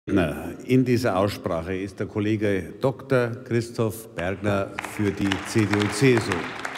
In dieser Aussprache ist der Kollege Dr. Christoph Bergner für die CDU-CSU.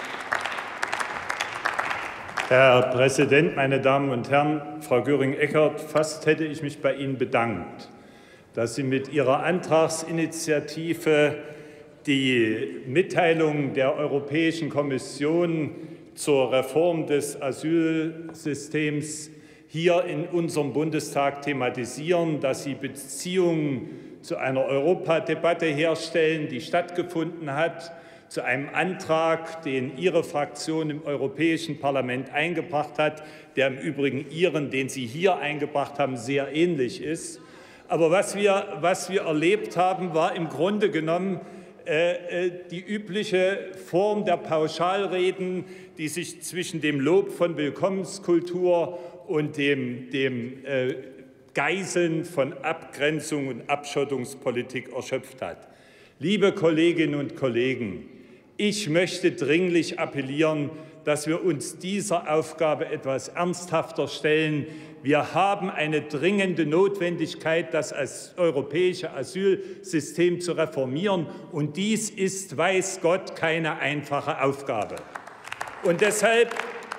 Herr Präsident, meine Damen und Herren! Frau Göring-Eckardt, fast hätte ich mich bei Ihnen bedankt, dass Sie mit Ihrer Antragsinitiative die Mitteilung der Europäischen Kommission zur Reform des Asylsystems hier in unserem Bundestag thematisieren, dass Sie Beziehungen zu einer Europadebatte herstellen, die stattgefunden hat, zu einem Antrag, den Ihre Fraktion im Europäischen Parlament eingebracht hat, der im Übrigen Ihren, den Sie hier eingebracht haben, sehr ähnlich ist. Aber was wir erlebt haben, war im Grunde genommen die übliche Form der Pauschalreden, die sich zwischen dem Lob von Willkommenskultur und dem Geißeln von Abgrenzung und Abschottungspolitik erschöpft hat. Liebe Kolleginnen und Kollegen, ich möchte dringlich appellieren, dass wir uns dieser Aufgabe etwas ernsthafter stellen. Wir haben eine dringende Notwendigkeit, das europäische Asylsystem zu reformieren. Und dies ist, weiß Gott, keine einfache Aufgabe. Und deshalb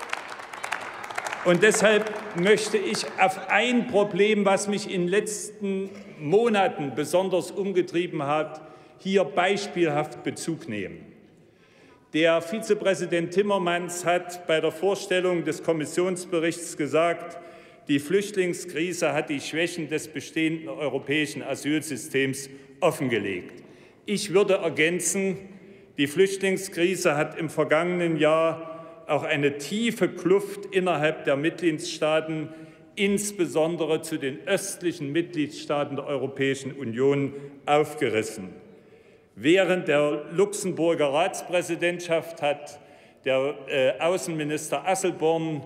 möchte ich auf ein Problem, was mich in den letzten Monaten besonders umgetrieben hat, hier beispielhaft Bezug nehmen. Der Vizepräsident Timmermans hat bei der Vorstellung des Kommissionsberichts gesagt, die Flüchtlingskrise hat die Schwächen des bestehenden europäischen Asylsystems offengelegt. Ich würde ergänzen, die Flüchtlingskrise hat im vergangenen Jahr auch eine tiefe Kluft innerhalb der Mitgliedstaaten, insbesondere zu den östlichen Mitgliedstaaten der Europäischen Union, aufgerissen. Während der Luxemburger Ratspräsidentschaft hat der Außenminister Asselborn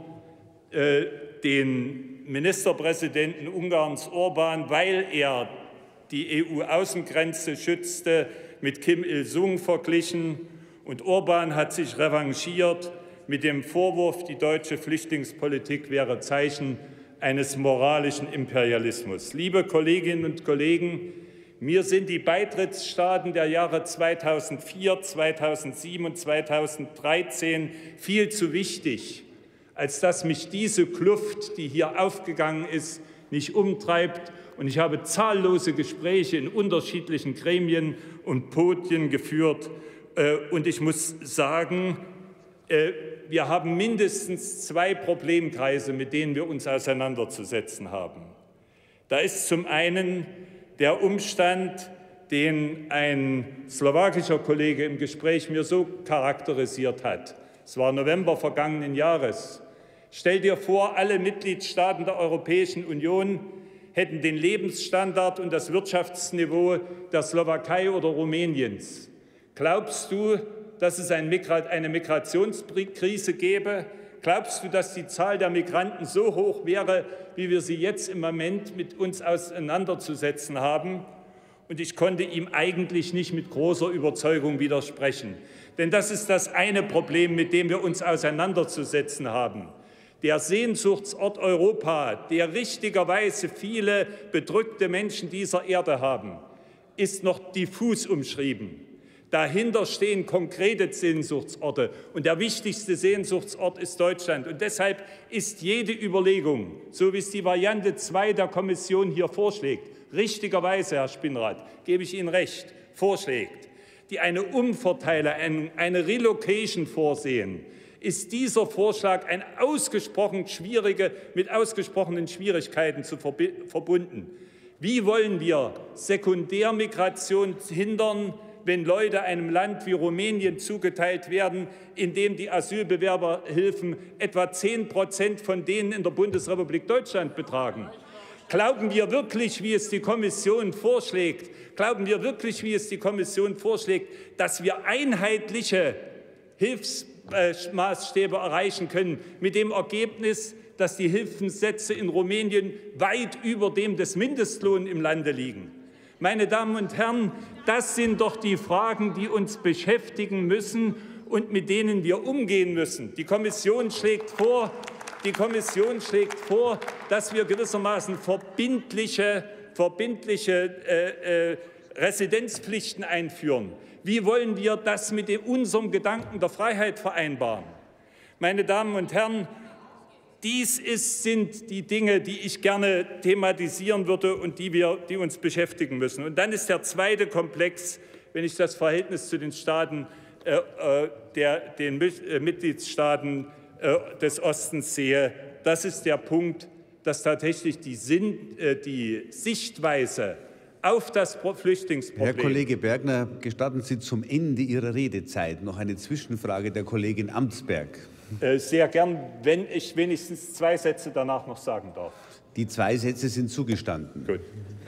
den Ministerpräsidenten Ungarns Orbán, weil er die EU-Außengrenze schützte, mit Kim Il-sung verglichen. Und Orbán hat sich revanchiert mit dem Vorwurf, die deutsche Flüchtlingspolitik wäre Zeichen eines moralischen Imperialismus. Liebe Kolleginnen und Kollegen, mir sind die Beitrittsstaaten der Jahre 2004, 2007 und 2013 viel zu wichtig, als dass mich diese Kluft, die hier aufgegangen ist, nicht umtreibt. Und ich habe zahllose Gespräche in unterschiedlichen Gremien und Podien geführt. Und ich muss sagen, wir haben mindestens zwei Problemkreise, mit denen wir uns auseinanderzusetzen haben. Da ist zum einen der Umstand, den ein slowakischer Kollege im Gespräch mir so charakterisiert hat. Es war November vergangenen Jahres. Stell dir vor, alle Mitgliedstaaten der Europäischen Union hätten den Lebensstandard und das Wirtschaftsniveau der Slowakei oder Rumäniens. Glaubst du, dass es eine Migrationskrise gäbe? Glaubst du, dass die Zahl der Migranten so hoch wäre, wie wir sie jetzt im Moment mit uns auseinanderzusetzen haben? Und ich konnte ihm eigentlich nicht mit großer Überzeugung widersprechen. Denn das ist das eine Problem, mit dem wir uns auseinanderzusetzen haben. Der Sehnsuchtsort Europa, der richtigerweise viele bedrückte Menschen dieser Erde haben, ist noch diffus umschrieben. Dahinter stehen konkrete Sehnsuchtsorte. Und der wichtigste Sehnsuchtsort ist Deutschland. Und deshalb ist jede Überlegung, so wie es die Variante 2 der Kommission hier vorschlägt, richtigerweise, Herr Spinrath, gebe ich Ihnen recht, vorschlägt, die eine Umverteilung, eine Relocation vorsehen, ist dieser Vorschlag mit ausgesprochenen Schwierigkeiten verbunden. Wie wollen wir Sekundärmigration hindern, wenn Leute einem Land wie Rumänien zugeteilt werden, in dem die Asylbewerberhilfen etwa 10% von denen in der Bundesrepublik Deutschland betragen? Glauben wir wirklich, wie es die Kommission vorschlägt, dass wir einheitliche Hilfsmaßstäbe erreichen können, mit dem Ergebnis, dass die Hilfssätze in Rumänien weit über dem des Mindestlohns im Lande liegen? Meine Damen und Herren, das sind doch die Fragen, die uns beschäftigen müssen und mit denen wir umgehen müssen. Die Kommission schlägt vor, dass wir gewissermaßen verbindliche verbindliche Residenzpflichten einführen? Wie wollen wir das mit unserem Gedanken der Freiheit vereinbaren? Meine Damen und Herren, sind die Dinge, die ich gerne thematisieren würde und die uns beschäftigen müssen. Und dann ist der zweite Komplex, wenn ich das Verhältnis zu den Staaten, den Mitgliedstaaten des Ostens sehe, das ist der Punkt, dass tatsächlich die Sichtweise auf das Flüchtlingsproblem. Herr Kollege Bergner, gestatten Sie zum Ende Ihrer Redezeit noch eine Zwischenfrage der Kollegin Amtsberg. Sehr gern, wenn ich wenigstens 2 Sätze danach noch sagen darf. Die 2 Sätze sind zugestanden. Gut.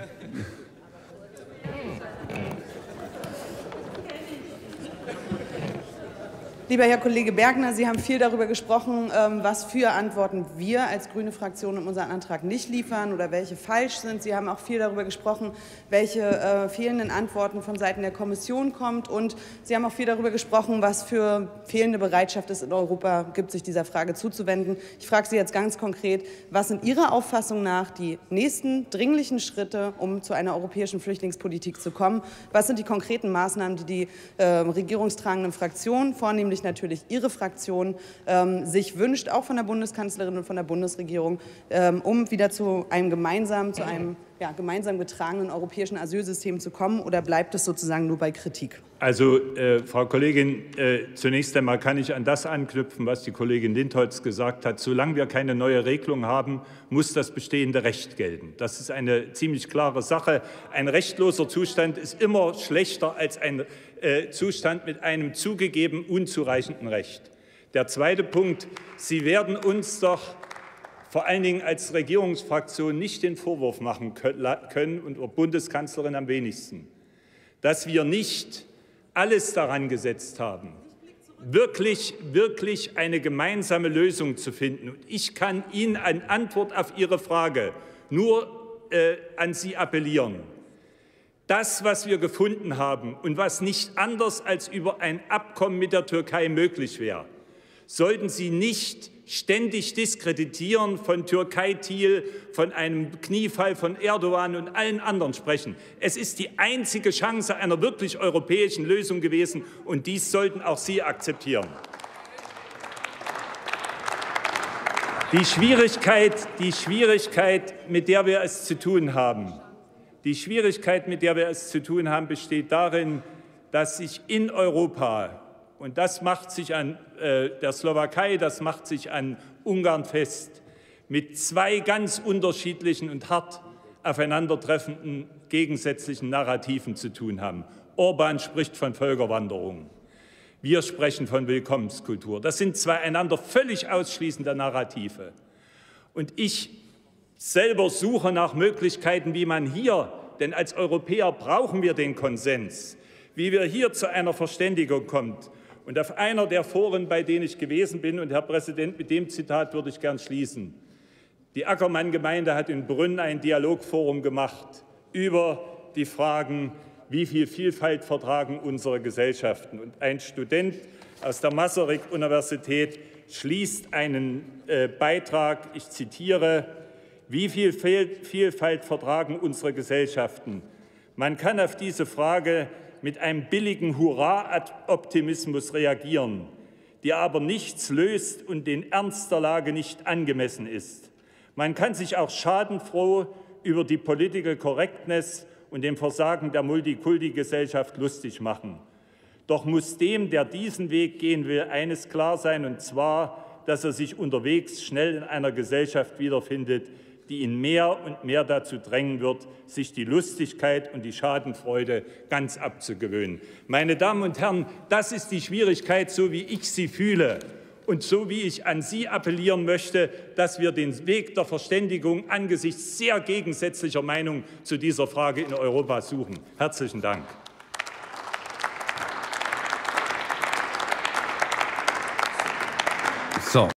Lieber Herr Kollege Bergner, Sie haben viel darüber gesprochen, was für Antworten wir als grüne Fraktion in unseren Antrag nicht liefern oder welche falsch sind. Sie haben auch viel darüber gesprochen, welche fehlenden Antworten von Seiten der Kommission kommt. Und Sie haben auch viel darüber gesprochen, was für fehlende Bereitschaft es in Europa gibt, sich dieser Frage zuzuwenden. Ich frage Sie jetzt ganz konkret, was sind Ihrer Auffassung nach die nächsten dringlichen Schritte, um zu einer europäischen Flüchtlingspolitik zu kommen? Was sind die konkreten Maßnahmen, die die regierungstragenden Fraktionen, vornehmlich natürlich Ihre Fraktion, sich wünscht, auch von der Bundeskanzlerin und von der Bundesregierung, um wieder zu einem gemeinsam getragenen europäischen Asylsystem zu kommen, oder bleibt es sozusagen nur bei Kritik? Also, Frau Kollegin, zunächst einmal kann ich an das anknüpfen, was die Kollegin Lindholz gesagt hat. Solange wir keine neue Regelung haben, muss das bestehende Recht gelten. Das ist eine ziemlich klare Sache. Ein rechtloser Zustand ist immer schlechter als ein Zustand mit einem zugegeben unzureichenden Recht. Der zweite Punkt: Sie werden uns doch vor allen Dingen als Regierungsfraktion nicht den Vorwurf machen können, und Bundeskanzlerin am wenigsten, dass wir nicht alles daran gesetzt haben, wirklich eine gemeinsame Lösung zu finden. Und ich kann Ihnen in Antwort auf Ihre Frage nur an Sie appellieren. Das, was wir gefunden haben und was nicht anders als über ein Abkommen mit der Türkei möglich wäre, sollten Sie nicht ständig diskreditieren, von Türkei-Thiel, von einem Kniefall von Erdogan und allen anderen sprechen. Es ist die einzige Chance einer wirklich europäischen Lösung gewesen, und dies sollten auch Sie akzeptieren. Die Schwierigkeit, mit der wir es zu tun haben, besteht darin, dass sich in Europa, und das macht sich an der Slowakei, das macht sich an Ungarn fest, mit 2 ganz unterschiedlichen und hart aufeinandertreffenden gegensätzlichen Narrativen zu tun haben. Orban spricht von Völkerwanderung. Wir sprechen von Willkommenskultur. Das sind 2 einander völlig ausschließende Narrative. Und ich selber suche nach Möglichkeiten, wie man hier, denn als Europäer brauchen wir den Konsens, wie wir hier zu einer Verständigung kommt. Und auf einer der Foren, bei denen ich gewesen bin, und Herr Präsident, mit dem Zitat würde ich gern schließen: Die Ackermann-Gemeinde hat in Brünn ein Dialogforum gemacht über die Fragen, wie viel Vielfalt vertragen unsere Gesellschaften. Und ein Student aus der Masaryk-Universität schließt einen Beitrag, ich zitiere: Wie viel Vielfalt vertragen unsere Gesellschaften? Man kann auf diese Frage mit einem billigen Hurra-Optimismus reagieren, der aber nichts löst und den Ernst der Lage nicht angemessen ist. Man kann sich auch schadenfroh über die Political Correctness und dem Versagen der Multikulti-Gesellschaft lustig machen. Doch muss dem, der diesen Weg gehen will, eines klar sein, und zwar, dass er sich unterwegs schnell in einer Gesellschaft wiederfindet, die ihn mehr und mehr dazu drängen wird, sich die Lustigkeit und die Schadenfreude ganz abzugewöhnen. Meine Damen und Herren, das ist die Schwierigkeit, so wie ich sie fühle und so wie ich an Sie appellieren möchte, dass wir den Weg der Verständigung angesichts sehr gegensätzlicher Meinungen zu dieser Frage in Europa suchen. Herzlichen Dank. So.